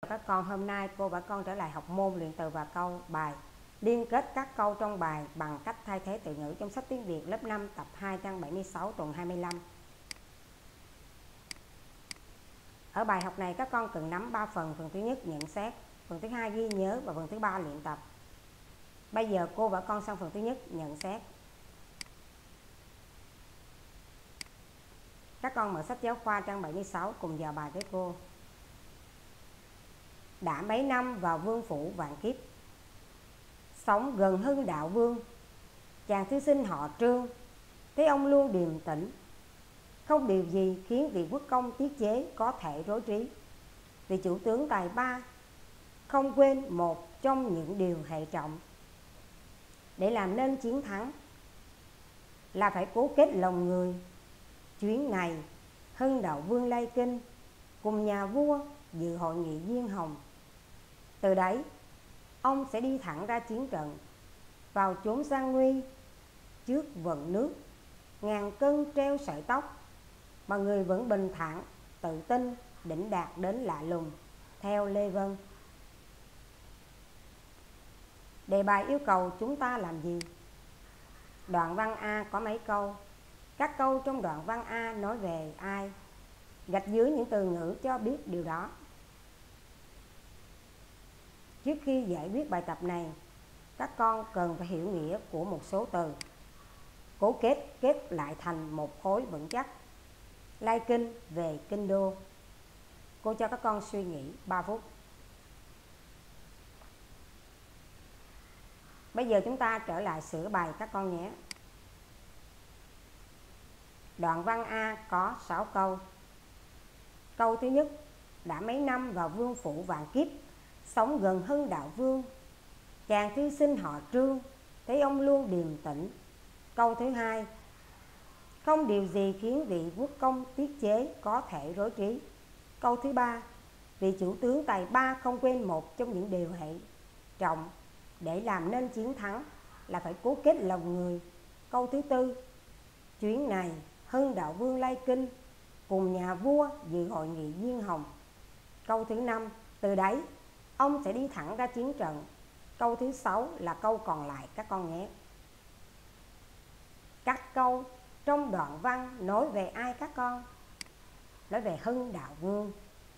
Các con, hôm nay cô và con trở lại học môn luyện từ và câu bài liên kết các câu trong bài bằng cách thay thế từ ngữ trong sách tiếng Việt lớp 5 tập 2 trang 76 tuần 25. Ở bài học này các con cần nắm 3 phần: phần thứ nhất nhận xét, phần thứ hai ghi nhớ và phần thứ ba luyện tập. Bây giờ cô và con sang phần thứ nhất nhận xét. Các con mở sách giáo khoa trang 76 cùng vào bài với cô. Đã mấy năm vào vương phủ vạn kiếp, sống gần Hưng Đạo Vương, chàng thư sinh họ Trương, thấy ông luôn điềm tĩnh, không điều gì khiến vị quốc công tiết chế có thể rối trí. Vị chủ tướng tài ba không quên một trong những điều hệ trọng. Để làm nên chiến thắng là phải cố kết lòng người. Chuyến này Hưng Đạo Vương Lây Kinh cùng nhà vua dự hội nghị Diên Hồng. Từ đấy ông sẽ đi thẳng ra chiến trận, vào chốn gian nguy, trước vận nước ngàn cân treo sợi tóc, mà người vẫn bình thản, tự tin, đỉnh đạt đến lạ lùng. Theo Lê Vân. Đề bài yêu cầu chúng ta làm gì? Đoạn văn A có mấy câu? Các câu trong đoạn văn A nói về ai? Gạch dưới những từ ngữ cho biết điều đó. Trước khi giải quyết bài tập này, các con cần phải hiểu nghĩa của một số từ, cố kết lại thành một khối vững chắc. Lai Kinh về kinh đô. Cô cho các con suy nghĩ 3 phút. Bây giờ chúng ta trở lại sửa bài các con nhé. Đoạn văn A có 6 câu. Câu thứ nhất: đã mấy năm vào vương phủ vạn kiếp, sống gần Hưng Đạo Vương, chàng thư sinh họ Trương, thấy ông luôn điềm tĩnh. Câu thứ hai: không điều gì khiến vị quốc công tiết chế có thể rối trí. Câu thứ ba: vị chủ tướng tài ba không quên một trong những điều hệ trọng. Để làm nên chiến thắng là phải cố kết lòng người. Câu thứ tư: chuyến này Hưng Đạo Vương Lây Kinh cùng nhà vua dự hội nghị Diên Hồng. Câu thứ năm: từ đấy ông sẽ đi thẳng ra chiến trận. Câu thứ 6 là câu còn lại các con nhé. Các câu trong đoạn văn nói về ai các con? Nói về Hưng Đạo Vương.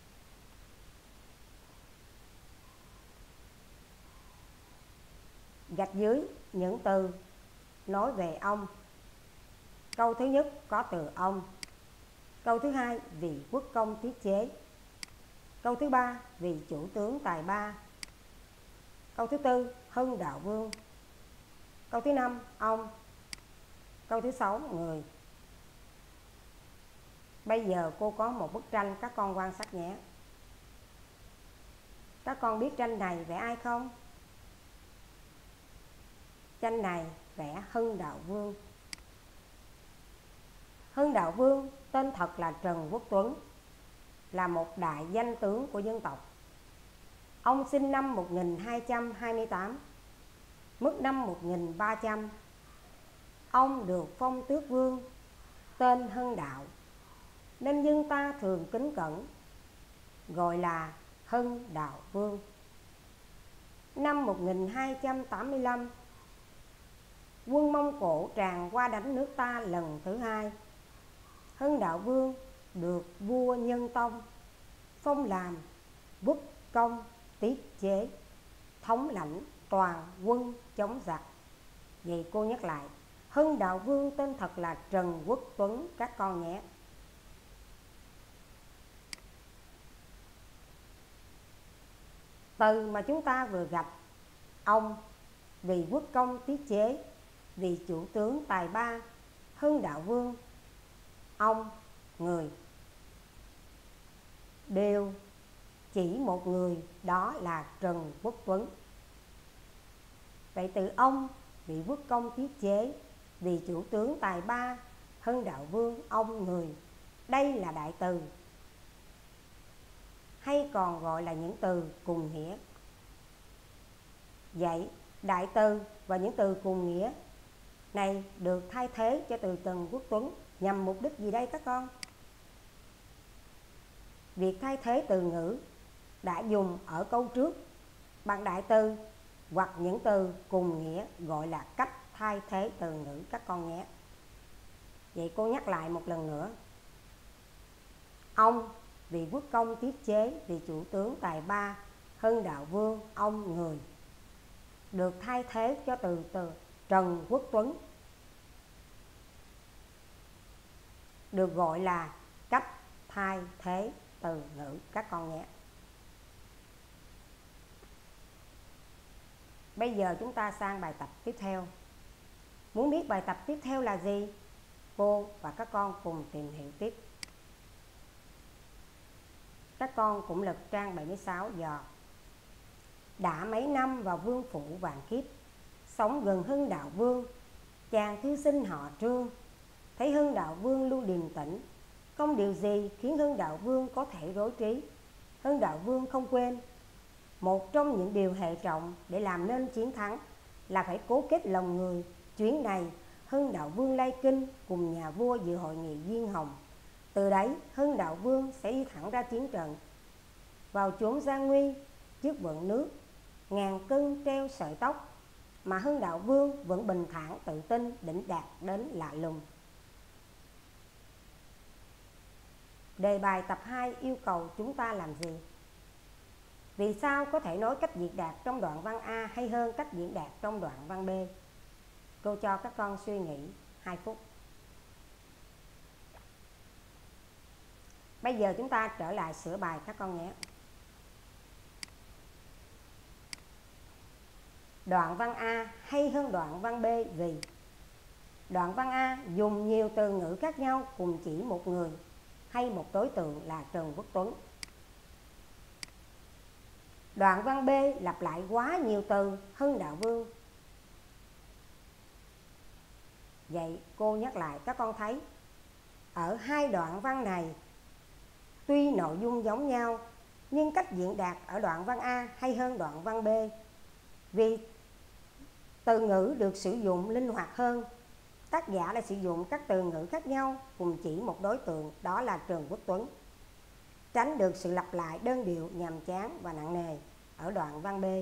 Gạch dưới những từ nói về ông. Câu thứ nhất có từ ông. Câu thứ hai vị quốc công tiết chế. Câu thứ ba vị chủ tướng tài ba. Câu thứ tư Hưng Đạo Vương. Câu thứ năm ông. Câu thứ 6 người. Bây giờ cô có một bức tranh các con quan sát nhé. Các con biết tranh này vẽ ai không? Tranh này vẽ Hưng Đạo Vương. Hưng Đạo Vương tên thật là Trần Quốc Tuấn, là một đại danh tướng của dân tộc. Ông sinh năm 1228, mất năm 1300. Ông được phong tước vương, tên Hưng Đạo, nên dân ta thường kính cẩn gọi là Hưng Đạo Vương. Năm 1285, quân Mông Cổ tràn qua đánh nước ta lần thứ hai. Hưng Đạo Vương được vua Nhân Tông phong làm quốc công tiết chế, thống lãnh toàn quân chống giặc. Vậy cô nhắc lại, Hưng Đạo Vương tên thật là Trần Quốc Tuấn các con nhé. Từ mà chúng ta vừa gặp: ông, vị quốc công tiết chế, vị chủ tướng tài ba, Hưng Đạo Vương, ông, người, đều chỉ một người, đó là Trần Quốc Tuấn. Vậy từ ông, vị quốc công tiết chế, vị chủ tướng tài ba, Hưng Đạo Vương, ông, người, đây là đại từ, hay còn gọi là những từ cùng nghĩa. Vậy đại từ và những từ cùng nghĩa này được thay thế cho từ Trần Quốc Tuấn nhằm mục đích gì đây các con? Việc thay thế từ ngữ đã dùng ở câu trước bằng đại từ hoặc những từ cùng nghĩa gọi là cách thay thế từ ngữ các con nhé. Vậy cô nhắc lại một lần nữa. Ông vì quốc công tiết chế, vì chủ tướng tài ba, Hưng Đạo Vương ông người, được thay thế cho từ Trần Quốc Tuấn, được gọi là cách thay thế từ ngữ các con nhé. Bây giờ chúng ta sang bài tập tiếp theo. Muốn biết bài tập tiếp theo là gì? Cô và các con cùng tìm hiểu tiếp. Các con cũng lật trang 76 giờ. Đã mấy năm vào vương phủ vạn kiếp, sống gần Hưng Đạo Vương, chàng thư sinh họ Trương. Thấy Hưng Đạo Vương luôn điềm tĩnh, không điều gì khiến Hưng Đạo Vương có thể rối trí. Hưng Đạo Vương không quên, một trong những điều hệ trọng để làm nên chiến thắng là phải cố kết lòng người. Chuyến này, Hưng Đạo Vương lai kinh cùng nhà vua dự hội nghị Diên Hồng. Từ đấy, Hưng Đạo Vương sẽ đi thẳng ra chiến trận, vào chốn gian nguy, trước vận nước, ngàn cân treo sợi tóc, mà Hưng Đạo Vương vẫn bình thản tự tin đỉnh đạt đến lạ lùng. Đề bài tập 2 yêu cầu chúng ta làm gì? Vì sao có thể nói cách diễn đạt trong đoạn văn A hay hơn cách diễn đạt trong đoạn văn B? Cô cho các con suy nghĩ 2 phút. Bây giờ chúng ta trở lại sửa bài các con nhé. Đoạn văn A hay hơn đoạn văn B vì đoạn văn A dùng nhiều từ ngữ khác nhau cùng chỉ một người hay một đối tượng là Trần Quốc Tuấn. Đoạn văn B lặp lại quá nhiều từ Hưng Đạo Vương. Vậy cô nhắc lại các con thấy, ở hai đoạn văn này tuy nội dung giống nhau nhưng cách diễn đạt ở đoạn văn A hay hơn đoạn văn B vì từ ngữ được sử dụng linh hoạt hơn. Tác giả đã sử dụng các từ ngữ khác nhau cùng chỉ một đối tượng, đó là Trần Quốc Tuấn, tránh được sự lặp lại đơn điệu nhàm chán và nặng nề ở đoạn văn B.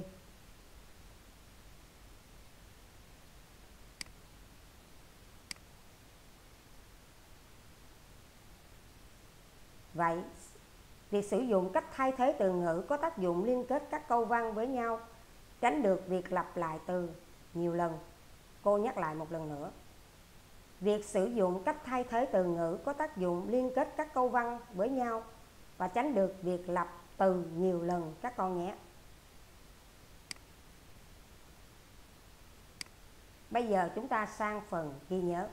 Vậy, việc sử dụng cách thay thế từ ngữ có tác dụng liên kết các câu văn với nhau, tránh được việc lặp lại từ nhiều lần. Cô nhắc lại một lần nữa. Việc sử dụng cách thay thế từ ngữ có tác dụng liên kết các câu văn với nhau và tránh được việc lặp từ nhiều lần các con nhé. Bây giờ chúng ta sang phần ghi nhớ.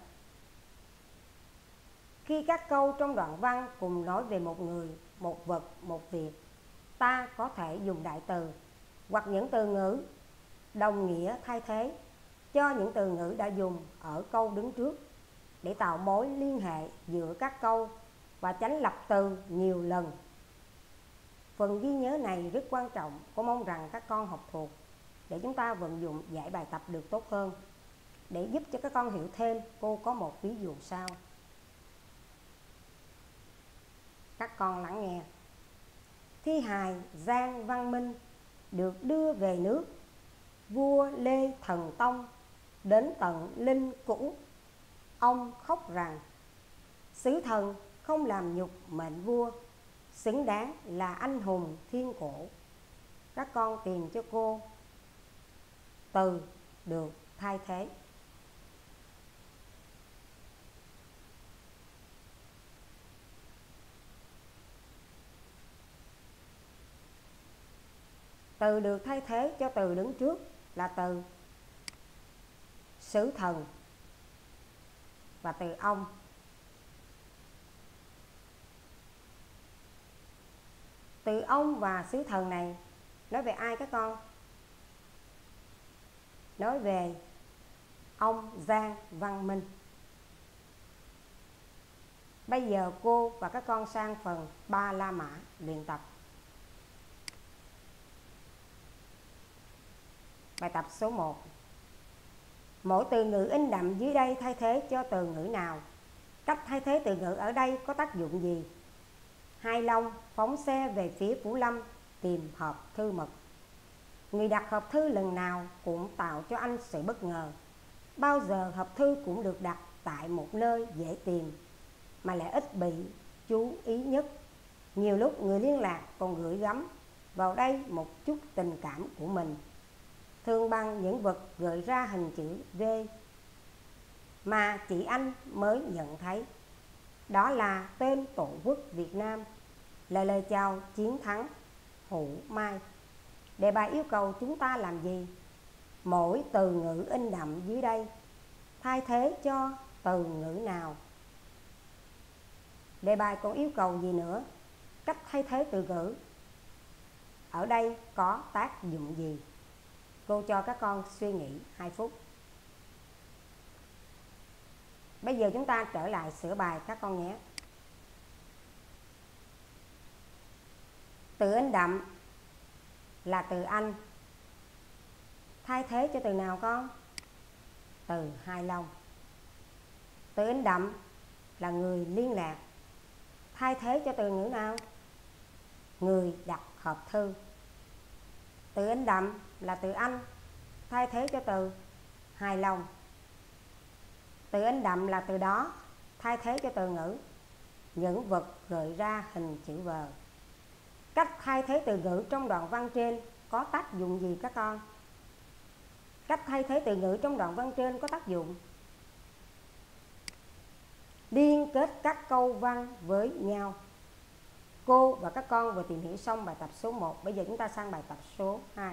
Khi các câu trong đoạn văn cùng nói về một người, một vật, một việc, ta có thể dùng đại từ hoặc những từ ngữ đồng nghĩa thay thế cho những từ ngữ đã dùng ở câu đứng trước để tạo mối liên hệ giữa các câu và tránh lặp từ nhiều lần. Phần ghi nhớ này rất quan trọng, cô mong rằng các con học thuộc để chúng ta vận dụng giải bài tập được tốt hơn. Để giúp cho các con hiểu thêm, cô có một ví dụ sau. Các con lắng nghe. Thi hài Giang Văn Minh được đưa về nước, vua Lê Thần Tông đến tận Linh Cữu. Ông khóc rằng sứ thần không làm nhục mệnh vua, xứng đáng là anh hùng thiên cổ. Các con tìm cho cô từ được thay thế. Từ được thay thế cho từ đứng trước là từ sứ thần và từ ông. Từ ông và sứ thần này nói về ai các con? Nói về ông Giang Văn Minh. Bây giờ cô và các con sang phần Ba La Mã luyện tập. Bài tập số 1. Mỗi từ ngữ in đậm dưới đây thay thế cho từ ngữ nào? Cách thay thế từ ngữ ở đây có tác dụng gì? Hai Long phóng xe về phía Phủ Lâm tìm hộp thư mật. Người đặt hộp thư lần nào cũng tạo cho anh sự bất ngờ. Bao giờ hộp thư cũng được đặt tại một nơi dễ tìm mà lại ít bị chú ý nhất. Nhiều lúc người liên lạc còn gửi gắm vào đây một chút tình cảm của mình, thường bằng những vật gợi ra hình chữ V mà chỉ anh mới nhận thấy. Đó là tên Tổ quốc Việt Nam, là lời chào chiến thắng Hữu Mai. Đề bài yêu cầu chúng ta làm gì? Mỗi từ ngữ in đậm dưới đây thay thế cho từ ngữ nào? Đề bài còn yêu cầu gì nữa? Cách thay thế từ ngữ ở đây có tác dụng gì? Cô cho các con suy nghĩ 2 phút. Bây giờ chúng ta trở lại sửa bài các con nhé. Từ in đậm là từ anh. Thay thế cho từ nào con? Từ Hai Long. Từ in đậm là người liên lạc. Thay thế cho từ ngữ nào? Người đặt hộp thư. Từ in đậm là từ anh. Thay thế cho từ Hai Long. Từ in đậm là từ đó. Thay thế cho từ ngữ những vật gợi ra hình chữ V. Cách thay thế từ ngữ trong đoạn văn trên có tác dụng gì các con? Cách thay thế từ ngữ trong đoạn văn trên có tác dụng liên kết các câu văn với nhau. Cô và các con vừa tìm hiểu xong bài tập số 1. Bây giờ chúng ta sang bài tập số 2.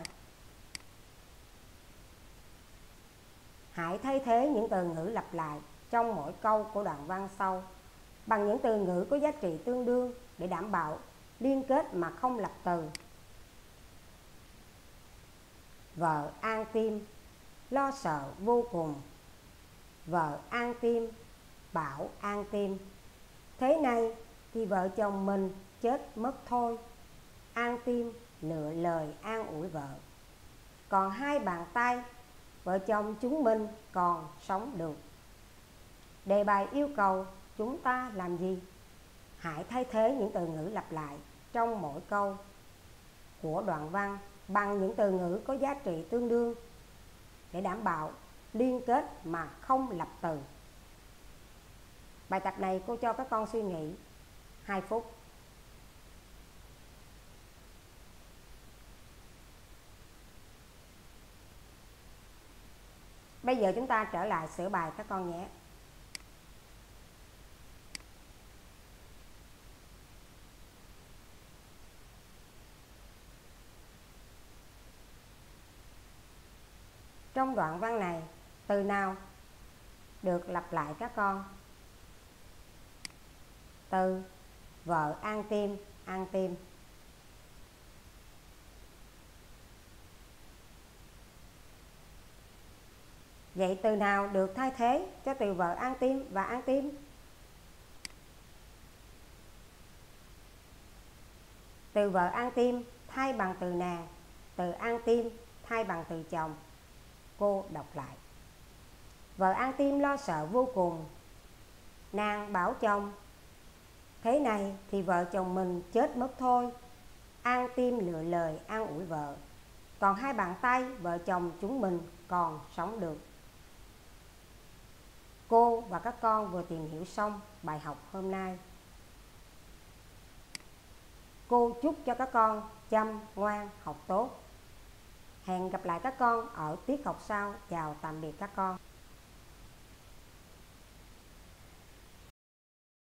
Hãy thay thế những từ ngữ lặp lại trong mỗi câu của đoạn văn sau bằng những từ ngữ có giá trị tương đương để đảm bảo liên kết mà không lặp từ. Vợ an tim, lo sợ vô cùng. Vợ an tim, bảo an tim. Thế này thì vợ chồng mình chết mất thôi. An tim lựa lời an ủi vợ. Còn hai bàn tay, vợ chồng chúng mình còn sống được. Đề bài yêu cầu chúng ta làm gì? Hãy thay thế những từ ngữ lặp lại trong mỗi câu của đoạn văn bằng những từ ngữ có giá trị tương đương để đảm bảo liên kết mà không lặp từ. Bài tập này cô cho các con suy nghĩ 2 phút. Bây giờ chúng ta trở lại sửa bài các con nhé. Trong đoạn văn này, từ nào được lặp lại các con? Từ vợ an tim, an tim. Vậy từ nào được thay thế cho từ vợ an tim và an tim? Từ vợ an tim thay bằng từ nàng, từ an tim thay bằng từ chồng. Cô đọc lại. Vợ an tim lo sợ vô cùng. Nàng bảo chồng, thế này thì vợ chồng mình chết mất thôi. An tim lựa lời an ủi vợ. Còn hai bàn tay, vợ chồng chúng mình còn sống được. Cô và các con vừa tìm hiểu xong bài học hôm nay. Cô chúc cho các con chăm ngoan học tốt. Hẹn gặp lại các con ở tiết học sau. Chào tạm biệt các con.